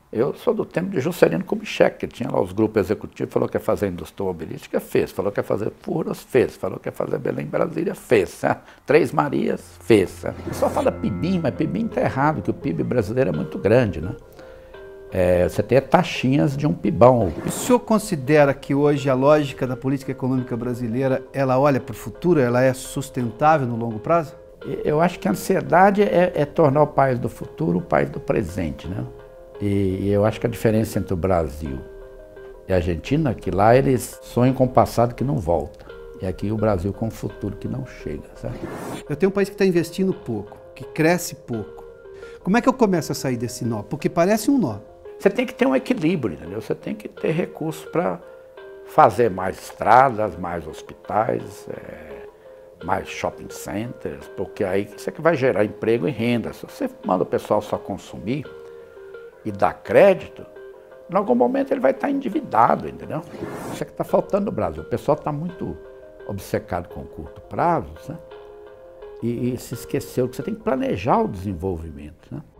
Eu sou do tempo de Juscelino Kubitschek, que tinha lá os grupos executivos, falou que ia fazer indústria automobilística, fez. Falou que ia fazer Furnas, fez. Falou que ia fazer Belém, Brasília, fez. Três Marias, fez. O pessoal fala PIBIM, mas PIBIM está errado, que o PIB brasileiro é muito grande, né? Você tem taxinhas de um PIBão. O senhor considera que hoje a lógica da política econômica brasileira, ela olha para o futuro, ela é sustentável no longo prazo? Eu acho que a ansiedade é tornar o país do futuro o país do presente, né? E eu acho que a diferença entre o Brasil e a Argentina é que lá eles sonham com o passado que não volta. E aqui o Brasil com o futuro que não chega, sabe? Eu tenho um país que está investindo pouco, que cresce pouco. Como é que eu começo a sair desse nó? Porque parece um nó. Você tem que ter um equilíbrio, entendeu? Você tem que ter recursos para fazer mais estradas, mais hospitais, mais shopping centers, porque aí isso é que vai gerar emprego e renda. Se você manda o pessoal só consumir e dar crédito, em algum momento ele vai estar endividado, entendeu? Isso é que está faltando no Brasil. O pessoal está muito obcecado com curto prazo, né? E se esqueceu que você tem que planejar o desenvolvimento, né?